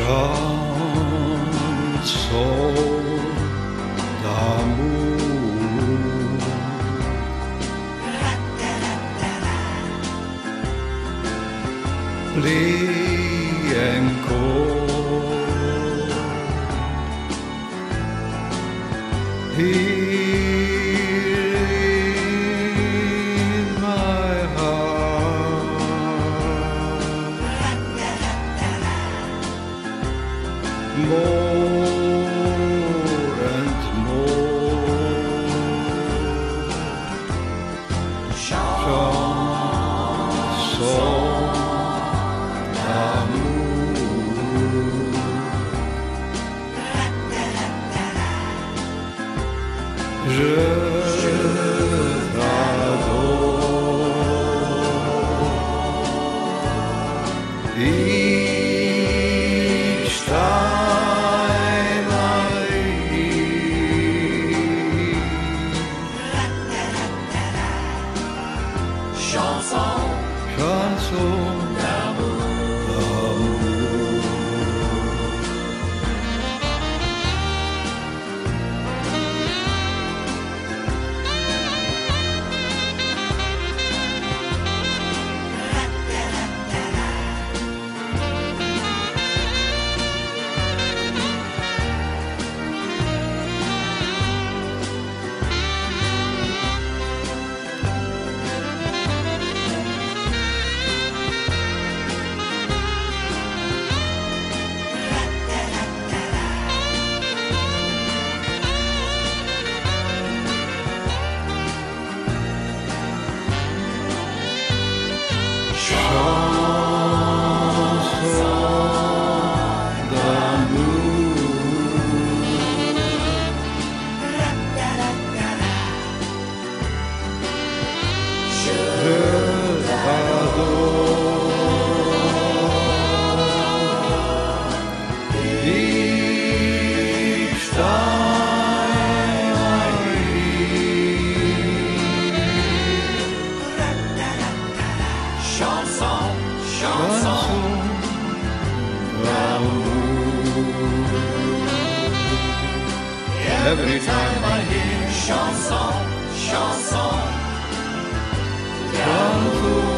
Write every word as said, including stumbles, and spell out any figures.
chanson d'amour. Plie encore. Here is my heart. More and more. Chanson d'amour. Je t'adore. Each time I hear Chanson chanson d'amour. Each time I hear Chanson, chanson Every time I hear chanson, chanson chanson